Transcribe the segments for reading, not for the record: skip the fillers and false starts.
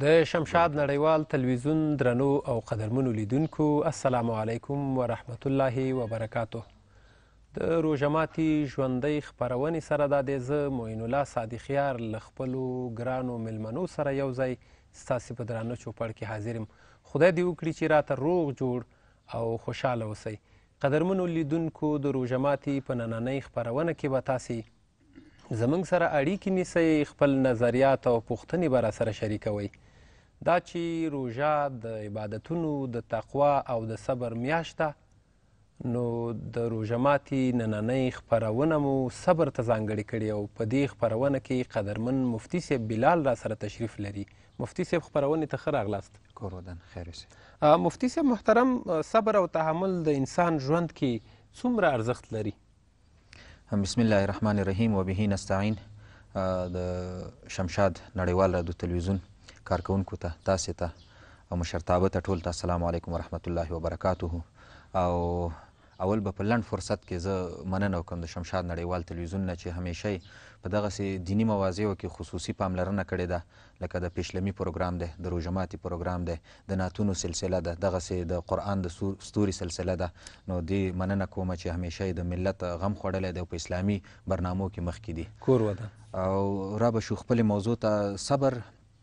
د شمشاد نړیوال تلویزیون درنو او قدرمنو لیدونکو السلام علیکم ورحمت الله وبرکاته. د روژه ماتي ژوندۍ خپرونې سره دا دی زه معین الله صادقیار له خپلو ګرانو میلمنو سره یو ځای ستاسې په درانه چوپړ کې حاضر یم. خدای دې وکړي چې راته روغ جوړ او خوشحاله اوسئ. قدرمنو لیدونکو د روژه ماتي په نننۍ خپرونه کې به تاسې زموږ سره اړیکې نیسئ، خپل نظریات او پوښتنې به راسره شریکوئ. دا چې روژه د عبادتونو د تقوا او د صبر میاشت ده، نو د روژه ماتي نننۍ خپرونه مو صبر ته ځانګړې کړې او په دې خپرونه کې قدرمن مفتي صاحب بلال راسره تشریف لري. مفتي صاحب خپرونې ته ښه راغلاست. کور ودان خیر اوسئ. مفتي صاحب محترم، صبر او تحمل د انسان ژوند کې څومره ارزښت لري؟ بسم الله الرحمن الرحیم و به نستعین. د شمشاد نړیوال رادیو تلویزیون کارکونکو ته، تاسې ته او مشرتابه ته ټول ته السلام علیکم ورحمت الله وبرکاته. او اول به په لنډ فرصت کې زه مننه وکړم د شمشاد نړیوال تلویزیون نه چې همیشه په دغسې دیني مواضعو کې خصوصي پاملرنه کړې ده، لکه د پیشلمي پروګرام دی، د روژه ماتي پروګرام دی، د نعتونو سلسله ده، دغسې د قرآن د ستوري سلسله ده. نو دې مننه کومه چې همیشه د ملت غم خوړلی دی او په اسلامي برنامو کې مخکې دي. کور ودان. او را به شو خپلې موضوع ته صبر.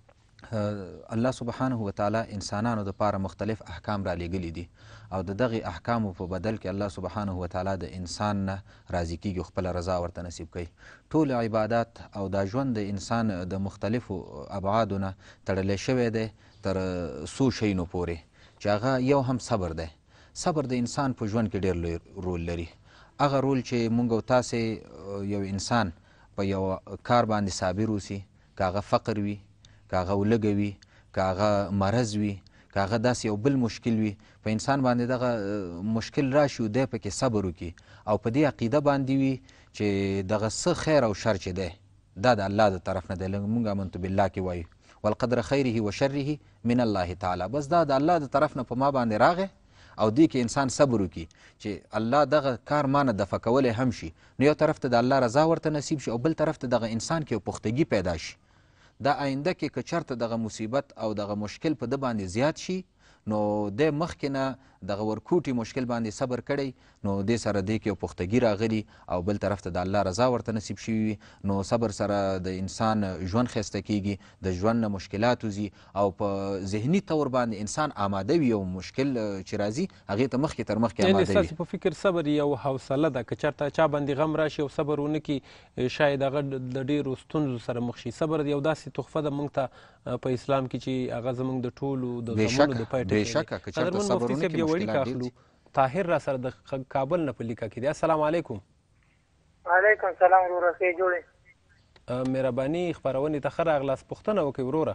الله سبحانه وتعالی انسانانو دپاره مختلف احکام را لیږلي دي او د دغې احکامو په بدل کې الله سبحانه وتعالی د انسان نه راضي کیږي، خپله رضا ورته نصیب کوي. ټول عبادات او دا ژوند د انسان د مختلفو ابعادو نه تړلی شوی دی تر څو شیونو پورې چې هغه یو هم صبر دی. صبر د انسان په ژوند کې ډېر لوی رول لري. هغه رول چې موږ او تاسې یو انسان په یو کار باندې صابر اوسي، که هغه فقر وي، که هغه ولږه وي، که هغه مرض وي، که هغه داسې یو بل مشکل وي، په انسان باندې دغه مشکل راشي او دی پکې صبر وکړي او په دې عقیده باندې وي چې دغه څه خیر او شر چې دی دا د الله د طرف نه دی. لکه موږ امنت بالله کې وایو والقدر خیره و شره من الله تعالی. بس دا د الله د طرف نه په ما باندې راغی او دې کې انسان صبر وکړي چې الله دغه کار ما نه دفع کولی هم شي، نو یو طرف ته د الله رضا ورته نصیب شي او بل طرف ته دغه انسان کې یو پختګي پیدا شي. دا آینده کې که چېرته دغه مصیبت او دغه مشکل په ده باندې زیات شي، نو دی مخکې نه دغه ورکوټي مشکل باندې صبر کړی، نو دې سره دې کې یو پختګي راغلي او بل طرف ته د الله رضا ورته نصیب شوي وي. نو صبر سره د انسان ژوند ښایسته کیږي، د ژوند نه مشکلات وځي او په ذهني طور باندې انسان آماده وي. یو مشکل چې راځي هغې ته مخکې تر مخکې آماده وي. یعنې ستاسې په فکر صبر یو حوصله ده، که چېرته چا باندې غم راشي او صبر ونه کړي شاید هغه د ډېرو ستونزو سره مخ شي. صبر یو داسې تحفه ده موږ ته په اسلام کې چې هغه زموږ د ټولو د غمونو د پای ټکی دی. قدرمن مفتي صاحب یو اړیکه اخلو. طاهر را سره د کابل نه په لیکه کې دی. السلام علیکم. وعلیکم السلام وروره، ښې جوړې. مهرباني خپرونې ته ښه راغلاست. پوښتنه وکړئ وروره.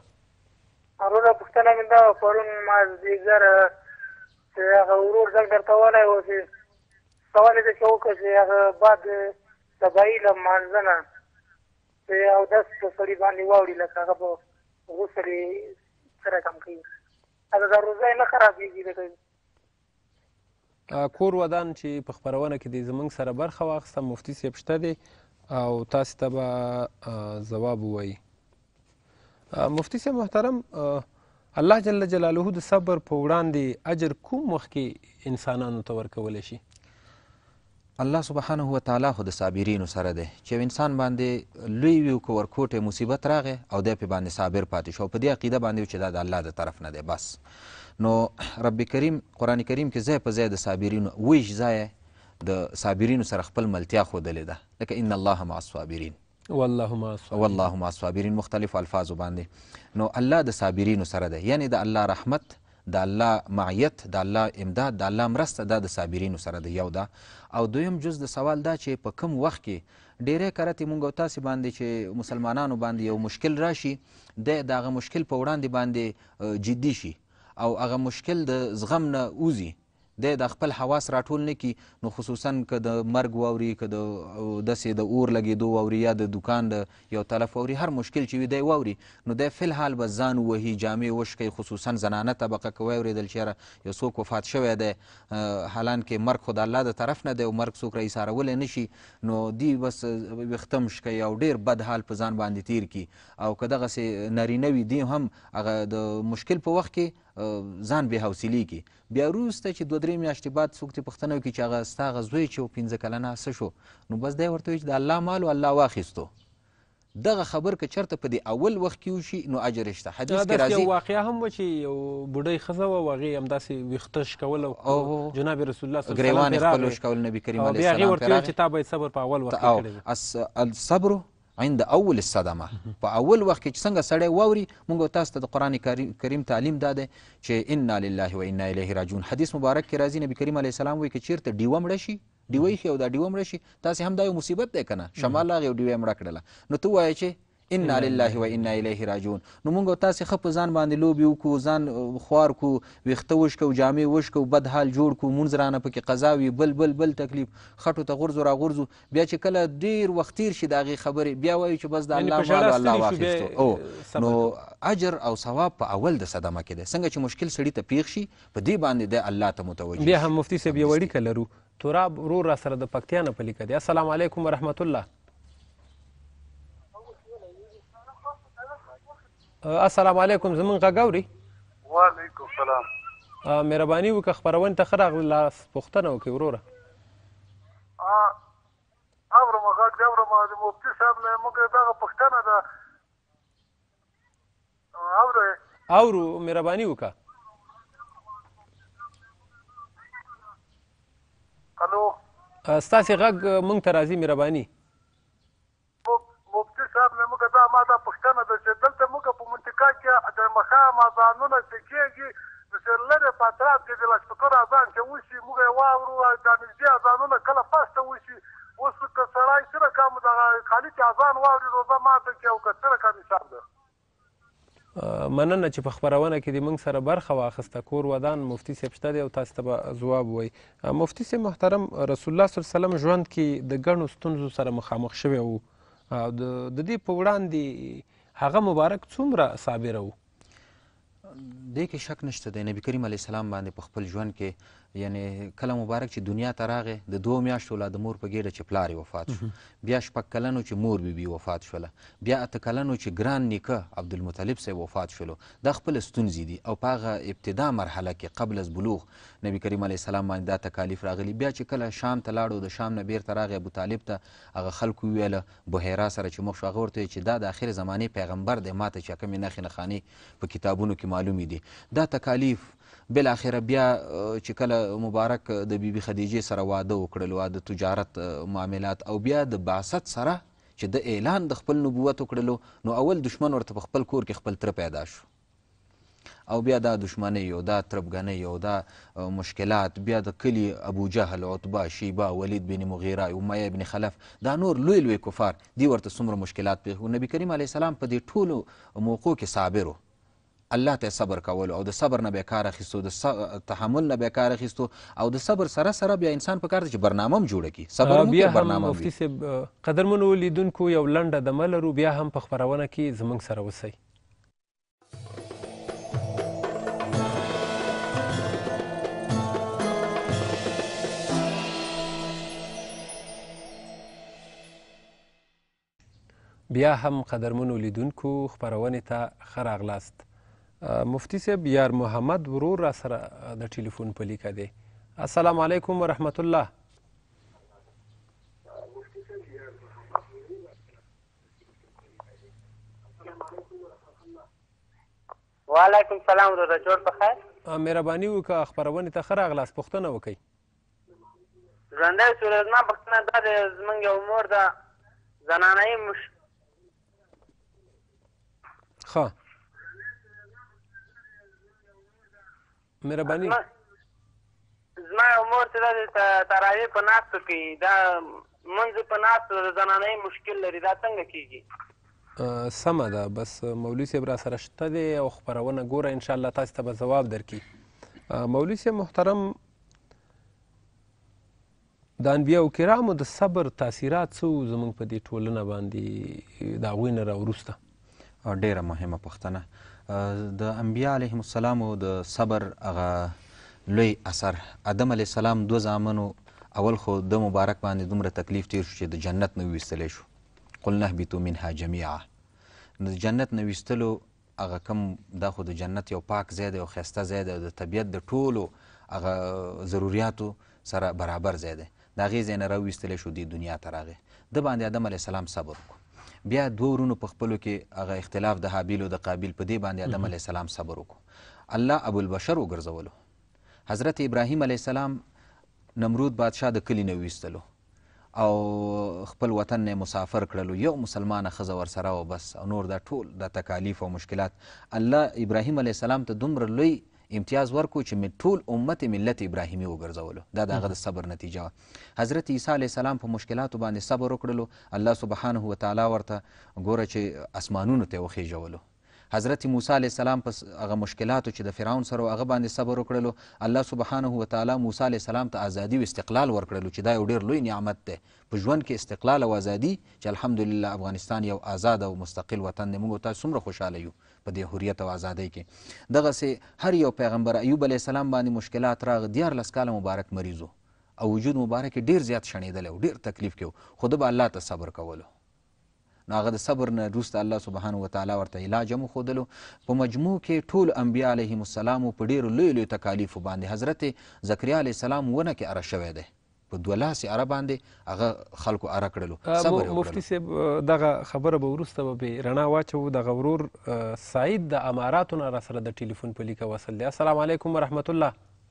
وروره پوښتنه مې دا وه، پرون مازدیګر چې هغه ورور زنګ درته وولی و چې سوال یې داسې وکړه چې هغه باد تباهي له لمانځه نه چې اودس په سړي باندې واوړي، لکه هغه په غسل یې څه رقم کوي، هغه دا روژه یې نه خرابېږي لکه کور ودان چې په خپرونه کې د زموږ سره برخه واخیسته. مفتي صاحب شته دی او تاسې ته به ځواب ووایي. مفتي صاحب محترم، الله جل جلاله د صبر په وړاندې اجر کوم وخت کې انسانانو ته ورکولی شي؟ الله سبحانه وتعالی خو د صابرینو سره دی چې یو انسان باندې لوی وي او که ورکوټی مصیبت راغی او دی پې باندې صابر پاتې شو او په دې عقیده باندې چې دا د الله د طرف نه دی بس. نو رب کریم قرآن کریم کې ځای په ځای د صابرینو ویش ځای د صابرینو سره خپل ملتیا ښودلې ده، لکه ان الله مع الصابرین، والله مع الصابرین، مختلفو الفاظو باندې. نو الله د صابرینو سره دی، یعنی د الله رحمت، د الله معیت، د الله امداد، د الله مرسته دا د صابرینو سره دی. یو ده. او دویم جز د سوال دا چې په کوم وخت کې ډېری کرتې مونږ او تاسې باندې چې مسلمانانو باندې یو مشکل راشي، دی د هغه مشکل په وړاندې باندې جدي شي او هغه مشکل د زغم نه وځي، دی د خپل حواس راټول نه کي نو خصوصا که د مرګ واوري که د داسې د اور لګېدو واوري یا د دوکان د یو طرف واوري هر مشکل چې وي دی واوري نو دی فی الحال به ځان ووهي جامې وشکوي خصوصا زنانه طبقه که واورېدل چې یاره یو څوک وفات شوی دی حالانکې مرګ خو د الله د طرف نه دی او مرګ څوک راایسارولی نه شي نو دی بس ویښته مشکوي او ډېر بد حال په ځان باندې تیر کي او که دغسې نارینه وي دی هم هغه د مشکل په وخت کې ځان بې حوصلې کي بیا وروسته چې 2-3 میاشتې بعد څوک ترې پوښتنه وکړي چې هغه ستا هغه زوی چې و 15 کلنه څه شو نو بس دی ورته وایي چې د الله مال و الله واخیستو دغه خبر که چېرته په دې اول وخت کې وشي نو اجر شته حدیث کې راځي یو واقعه هم وه چې یو بوډۍ ښځه وه او هغې همداسې ویښته شکول او جناب رسول الله صلی الله علیه وسلم ګریوان یې خپل وشکول نبي کریم علیه السلام بیا هغې ورته ویل چې تا باید صبر په اول وخت کې کړی وي الصبر عند اول الصدمه په اول وخت کې چې څنګه سړی واوري موږ تاسو ته د قرآن کریم تعلیم دا دی چې انا لله و انا الیه راجعون حدیث مبارک کې راځي نبي کریم علیه السلام وایي که چېرته ډیوه مړه شي ډیوه ایښي او دا ډیوه مړه شي تاسې هم دا یو مصیبت دی که نه شمال راغی او ډیوه یې مړه کړله نو ته ووایه چې انا لله و انا الیه راجعون نو موږ تاسې ښه په ځان باندې لوبې وکړو ځان خوار کړو ویښته وشکو جامې وشکو بد حال جوړ کړو مونځ رانه پکې قضا وي بل تکلیف خټو ته غورځو راغورځو بیا چې کله ډېر وخت تیر شي د هغې خبرې بیا وایو چې بس د الله مال الله واخیستو نو اجر او ثواب په اول د صدمه کې دی څنګه چې مشکل سړي ته پیښ شي په دې باندې دی الله ته متوجه بیا هم مفتي صاحب یو اړیکه لرو تراب ورور را سره د پکتیا نه په لیکه دی السلام علیکم ورحمت الله السلام علیکم زمونږ غږ اوري وعلیکم السلام مهرباني وکړه خپرونې ته ښه راغلاست پوښتنه وکړئ وروره اورم غږ دې اورم د مفتي صاحب نه موږ دغه پوښتنه ده اورو مهرباني وکړه الو ستاسې غږ موږ ته راځي مهرباني مفتي صاحب نه موږ دا ما دا پوښتنه ده چې دلته موږ په منطقه کې د ماښام اذانونه چې کېږي چې لرې په اطراف کې د لاشپکر اذان چې وشي موږ یې واورو دا نږدې اذانونه کله پاسته وشي اوس که سړی څه رقم دغه خالي چې اذان واوري روژه ماته کړي او که څه رقم حساب ده مننه چې په خپرونه کې د موږ سره برخه واخیسته کور ودان مفتي صاحب شته دی او تاسو ته به ځواب ووایي مفتي صاحب محترم رسول الله صلی الله علیه وسلم ژوند کې د ګڼو ستونزو سره مخامخ شوی و او د دې په وړاندې هغه مبارک څومره صابره و دې کې شک نشته دی نبي کریم علیه السلام باندې په خپل ژوند کې یعنی کله مبارک چې دنیا ته راغی د 2 میاشتو لا د مور په ګېډه چې پلار یې وفات شو بیا 6 کلنو چې مور بیبي وفات شوله بیا 8 کلنو چې ګران نیکه عبدالمطلب صاحب وفات شولو دا خپل ستونزې دي او په هغه ابتدا مرحله کې قبل از بلوغ نبي کریم علیه السلام باندې دا تکالیف راغلي بیا چې کله شام ته لاړو د شام نه بیرته راغی ابو طالب ته هغه خلکو وویله بحیرا سره چې مخ شو هغه ورته چې دا د آخر زمانې پیغمبر دی ماته چې کومې نښې نښانې په کتابونو کې معلومې دي دا تکالیف بالاخره بیا چې کله مبارک د بیبي خدیجې سره واده وکړلو د تجارت معاملات او بیا د بعثت سره چې د اعلان د خپل نبوت وکړلو نو اول دشمن ورته په خپل کور کې خپل تره پیدا شو او بیا دا دشمنۍ او دا تربګنۍ او دا مشکلات بیا د کلي ابو جهل عتبه شیبه ولید بن مغیره امیه بن خلف دا نور لوی لوی کفار دی ورته څومره مشکلات پیښ نبي کریم علیه السلام په دې ټولو موقعو کې صابر و الله ته صبر کولو او د صبر نه به کار اخیستو د تحمل نه به کار اخیستو او د صبر سره بیا انسان په کار دی چې برنامه هم جوړه کړي صبر هم بیا هم برنامه مفتي صاحب قدرمنو لیدونکو یو لنډه دمه لرو بیا هم په خپرونه کې زموږ سره اوسئ بیا هم قدرمنو لیدونکو خپرونې ته ښه راغلاست مفتي صاحب یار محمد ورور را سره د ټلیفون په لیکه دی السلام علیکم ورحمت الله وعلیکم السلام وروره جوړ په خیر مهرباني وکړه خپرونې ته ښه راغلاست پوښتنه وکئ ژوندی اوسېږه زما پوښتنه دا دی زموږ یو مور ده زنانهیي ښه مهرباني زما یو مور چې دا د تراویح په ناستو کې دا منځ په ناستو د زنانهیي مشکل لري دا څنګه کېږي سمه ده بس مولوي صاحب را سره شته دی او خپرونه ګوره انشاءالله تاسو ته به ځواب درکړي مولوي صاحب محترم د انبیاو کرامو د صبر تاثیرات څه وو زموږ په دې ټولنه باندې د هغوی نه راوروسته؟ ډیره مهمه پوښتنه. د انبیا علیهم السلامو د صبر هغه لوی اثر، آدم علیه السلام 2 زامنو، اول خو د مبارک باندې دومره تکلیف تیر شو چې د جنت نه ویستلی شو. قلنا اهبطوا منها جمیعا. د جنت نه ویستلو هغه کم دا خو د جنت یو پاک ځای دی او ښایسته ځای دی او د طبیعت د ټولو هغه ضروریاتو سره برابر ځای دی. د هغې ځای نه راویستلی شو، دې دنیا ته راغی. د باندې آدم علیه السلام صبر وکړو. بیا 2 ورونو په خپلو کې هغه اختلاف د حابیل او د قابیل، په دې باندې آدم علیه السلام صبر وکړو. الله ابوالبشر وګرځولو. حضرت ابراهیم علیه السلام نمرود بادشاه د کلي نه ویستلو او خپل وطن نه مسافر کړلو، یو مسلمانه ښځه ورسره و بس، او نور دا ټول د تکالیف او مشکلات. الله ابراهیم علیه السلام ته دومره لوی امتیاز ورکو چې ټول امت ملت ابراهیمي وګرځولو. دا د هغه د صبر نتیجه وه. حضرت عیسی علیه السلام په مشکلاتو باندې صبر وکړلو، الله سبحانه وتعالی ورته ګوره چې اسمانونو ته یې وخیژولو. حضرت موسی علیه السلام په هغه مشکلاتو چې د فرعون سره هغه باندې صبر وکړلو، الله سبحانه وتعالی موسی علیه السلام ته ازادي او استقلال ورکړلو چې دا یو ډېر لوی نعمت دی په ژوند کې، استقلال او ازادي، چې الحمدلله افغانستان یو آزاد او مستقل وطن دی. موږ تاسو څومره خوشحاله یو په دې حریت او ازادۍ کې. دغسې هر یو پیغمبر، ایوب علیه السلام باندې مشکلات راغ، 14 کاله مبارک مریض و او وجود مبارک ډېر زیات شڼېدلی و، ډېر تکلیف کې و، خو ده به الله ته صبر کولو. نو هغه د صبر نه وروسته الله سبحانه وتعالی ورته علاج هم وښودلو. په مجموع کې ټول انبیا علیهم السلام په ډېرو لویو لویو تکالیفو باندې، حضرت زکریا علیه السلام ونه کې اره شوی دی، په 12 اره باندې هغه خلکو اره کړلو، صبر یې مفتي صاحب دغه خبره به وروسته به رڼا واچوو. دغه ورور سعید د اماراتو نه راسره د ټلیفون په لیکه وصل دی. السلام علیکم ورحمت الله.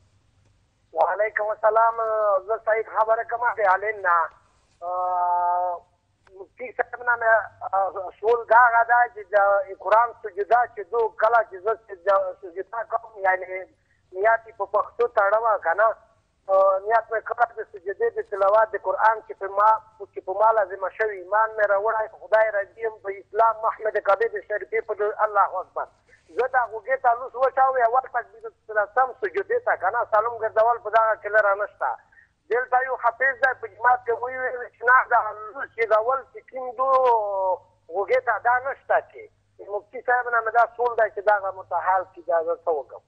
وعلیکم السلام. زه سعید خبره کوم د علین نه. مفتی صاحب نه سوال دا غدا چې د قرآن سجده چې دو کله چې زه سجده کوم، یعنی نیت په پښتو تړم کنه، نیت مې کړی د سجدې د تلاوت د قرآن چې په ما لازمه شوي، ایمان مې راوړی، خدای راضي یم په اسلام، محمد کعبې د شریفې په الله اکبر. زه د هغوږې ته لوس وچاوې اول تکبیر سم سجدې ته کنه، سلام ګرځول په دغه کې لره نشته. دلته یو حافظ دی په جماعت کې ویل چې نه دا لوس چې اول چې کوم دو هغوږې ته دا نشته، چې مفتي صاحب نه مې دا سوال دی چې دغه متحال کې دا زه څه وکړم.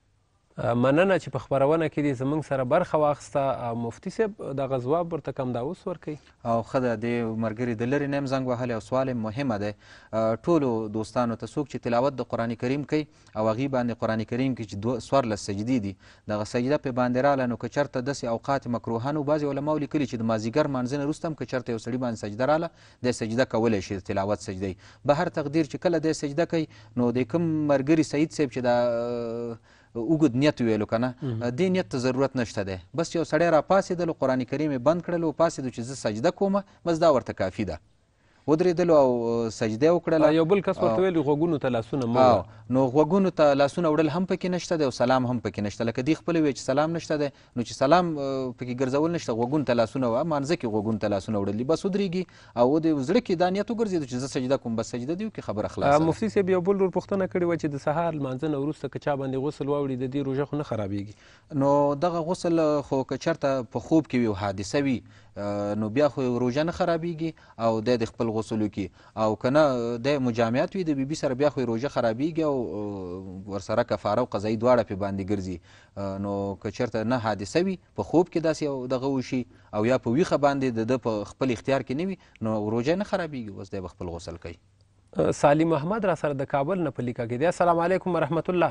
مننه چې په خپرونه کې دې زموږ سره برخه واخیسته. مفتي صاحب دغه ځواب ورته کوم دا اوس ورکوي؟ او ښه ده، د ملګري د لرې نه هم زنګ وهلی او سوال یې مهمه دی. ټولو دوستانو ته څوک چې تلاوت د قرآن کریم کوي او هغې باندې قرآن کریم کې چې 14 سجدې دي، دغه سجده پې باندې راغله، نو که چېرته داسې اوقات مکروهه نو بعضې علماو لیکلي چې د مازدیګر مانځه نه وروسته هم که چېرته یو سړي باندې سجده راغله، دی سجده کولی شي، د تلاوت سجده یي. به هر تقدیر چې کله دی سجده کوي، نو د کوم ملګري سعید صاحب چې دا اوږد نیت ویلو که نه، دې نیت ته ضرورت نشته دی. بس یو سړی را پاڅېدلو، قرآن کریم یې بند کړلو، پاڅېدو چې زه سجده کومه، بس دا ورته کافي ده. ودرېدلو او سجده یې وکړله. یو بل کس ورته ویل غوږونو ته لاسونه مه وړه. نو غوږونو ته لاسونه وړل هم پکې نشته دی او سلام هم پکې نشته. لکه دې خپله ویې چې سلام نشته دی، نو چې سلام پکې ګرځول نشته، غوږونو ته لاسونه وه، مانځه کې غوږونو ته لاسونه وړل دي، بس ودرېږي او د زړه کې دا نیت وګرځېدو چې زه سجده کوم، بس سجده دې وکړي، خبره خلاصه. مفتي صاحب یو بل ورور پوښتنه کړې وه چې د سهار لمانځه نه وروسته که چا باندې غسل واوړي د دې روژه خو نه خرابېږي؟ نو دغه غسل خو که چېرته په خوب کې وي او حادثه وي، نو بیا خو روژه نه خرابېږي او دی د خپل غسل وکړي، او که نه دی مجامعت وي د بیبي سره، بیا خو روژه خرابېږي او ورسره کفاره او قضایي دواړه پې باندې ګرځي. نو که چېرته نه حادثه وي، په خوب کې داسې یو دغه وشي او یا په ویښه باندې د ده په خپل اختیار کې نه وي، نو روژه نه خرابېږي، اوس دی به خپل غسل کوي. سالم احمد را سره د کابل نه په لیکه کې دی. السلام علیکم ورحمت الله.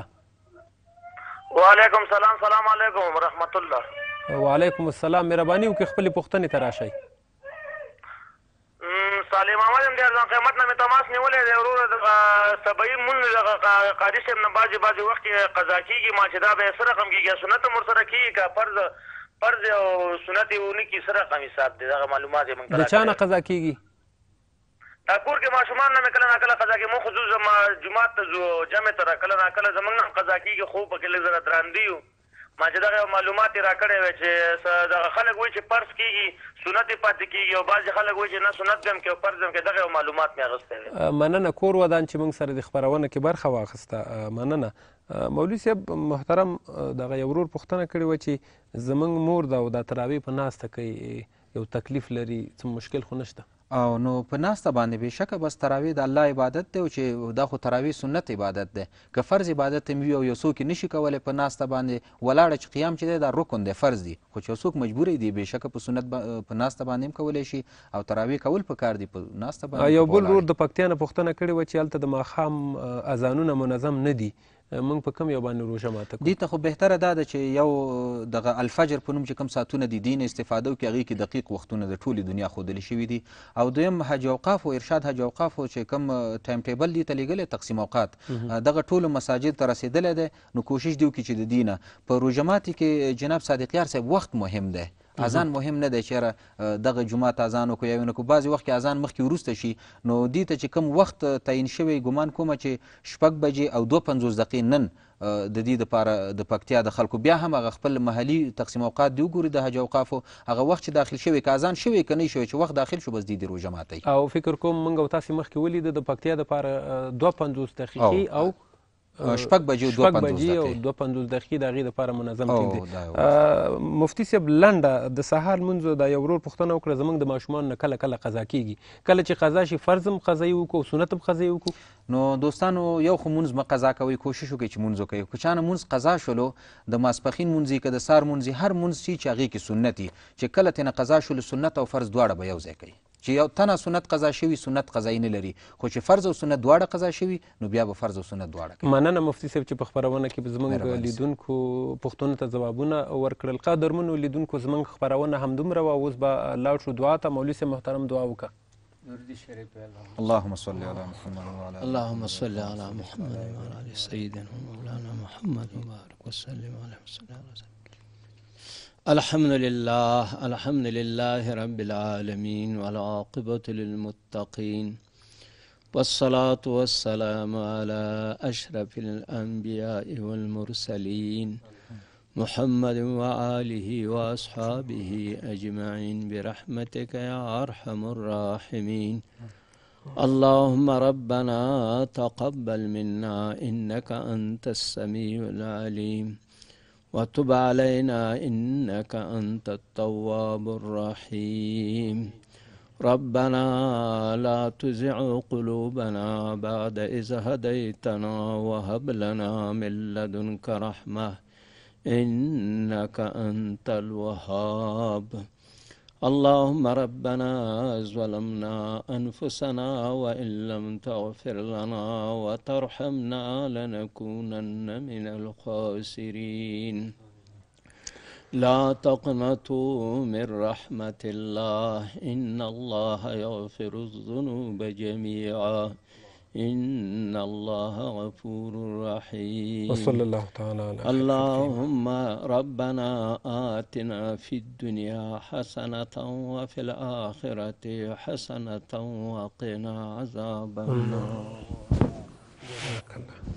وعلیکم السلام. سلام علیکم ورحمت الله. وعلیکم السلام. مهرباني وکړئ خپلې پوښتنې ته راشئ. سالم احمد یم، د ارزان قیمت نه مې تماس نیولی دی. وروره دغه سبعي مونځ دغه قاري صاحب نه بعضې وخت کې قضا کېږي، ما چې دا به یې څه رقم کېږي، سنت هم ورسره کېږي که فرض او سنت یې ونه کړي، څه رقم حساب دی؟ دغه معلومات یې موږ ته د چا نه قضا کېږي؟ دا کور کې ماشومان نه مې کله ناکله قضا کېږي، موږ خو ځو جومات ته ځو جمع ته، را کله ناکله زموږ نه هم قضا کېږي، خو پکې لږ زره درانده یو. ما چې دغه معلومات یې را کړی وی چې دغه خلک وایي چې فرض کېږي، سنت یې پاتې کېږي، او بعضې خلک وایي چې نه سنت به هم کړي او فرض هم کړي. دغه یو معلومات مې اخیستی دی. مننه کور ودان چې موږ سره د خپرونه کې برخه واخیسته. مننه. مولوي صاحب محترم، دغه یو ورور پوښتنه کړې وه چې زموږ مور ده او دا تراویح په ناسته کوي یو تکلیف لري څه مشکل خو نشته او نو په ناسته باندې بېشکه بس تراویح د الله عبادت دی او چې دا خو تراویح سنت عبادت دی که فرض عبادت هم وي او یو څوک یې نشي کولی په ناسته باندې ولاړه چې قیام چې دی دا رکن دی فرض دی خو چې یو څوک مجبوری دی بېشکه په سنت په ناسته باندې هم کولی شي او تراویح کول پکار دی په ناسته باندې یو بل ورور د پکتیا نه پوښتنه کړې وه چې هلته د ماښام اذانونه منظم نه دي موږ په کوم یو باندې روژه ماته کړو دې ته خو بهتره دا ده چې یو دغه الفجر په نوم چې کوم ساعتونه دي دین استفاده وکړي هغې کې دقیق وختونه د ټولې دنیا ښودلي شوي دي او دویم حج اوقافو ارشاد حج اوقافو چې کوم ټایم ټیبل دي ته لیږلی تقسیم اوقات دغه ټولو مساجد ته رسېدلی دی نو کوشش دې وکړي چې د دې نه په روژه ماتي کې جناب صادق یار صاحب وخت مهم دی اذان مهم نه دی چې دغه جومات اذان وکړو یا ونه کړو بعضې وخت کې اذان مخکې وروسته شي نو دې ته چې کوم وخت تعیین شوی ګمان کومه چې 6 بجې او 2:50 دقیقې نن د دې دپاره د پکتیا د خلکو بیا هم هغه خپل محلي تقسیم اوقات دی وګوري د حج اوقافو هغه وخت چې داخل شوی که اذان شوی که نه شوی چې وخت داخل شو بس دې د روژه ماتی او فکر کوم موږ او تاسې مخکې ولیده د پکتیا دپاره 2:50 دقیقې او 6 بجې او 2:50 دقیقې د هغې دپاره منظم ټیم دی مفتي صاحب لنډه د سهار لمونځ دا یو ورور پوښتنه وکړه زموږ د ماشومانو نه کله کله قضا کېږي کله چې قضا شي فرض هم قضایي وکړو او سنت هم قضایي وکړو نو دوستانو یو خو مونځ مه قضا کوئ کوشش وکړئ چې مونځ وکړئ که چا نه مونځ قضا شولو د ماسپښین مونځ که د سهار مونځ هر مونځ شي چې هغې کې سنت وي چې کله ترېنه قضا شولو سنت او فرض دواړه به یو ځای کوي چې یو تنه سنت قضا شوي سنت قضایي نه لري خو چې فرض او سنت دواړه قضا شوي نو بیا به فرض او سنت دواړه کوي مننه مفتي صاحب چې په خپرونه کې به زموږ لیدونکو پوښتنو ته ځوابونه ورکړل قدرمنو لیدونکو زموږ خپرونه همدومره وه اوس به لاړ شو دعا ته مولوي صاحب محترم دعا وکړه اللهم صل على محمد وعلى اللهم صل على محمد وعلى ال سيدنا مولانا محمد وبارك وسلم على وسلم الحمد لله رب العالمين والعاقبة للمتقين والصلاة والسلام على أشرف الأنبياء والمرسلين محمد وآله وأصحابه أجمعين برحمتك يا أرحم الراحمين اللهم ربنا تقبل منا إنك أنت السميع العليم وتب علينا إنك أنت التواب الرحيم ربنا لا تزغ قلوبنا بعد إذ هديتنا وهب لنا من لدنك رحمة إنك أنت الوهاب اللهم ربنا ظلمنا أنفسنا وإن لم تغفر لنا وترحمنا لنكونن من الخاسرين لا تقنطوا من رحمة الله إن الله يغفر الذنوب جميعا إن الله غفور رحيم وصلى الله تعالى على اللهم ربنا آتنا في الدنيا حسنة وفي الآخرة حسنة وقنا عذاب النار.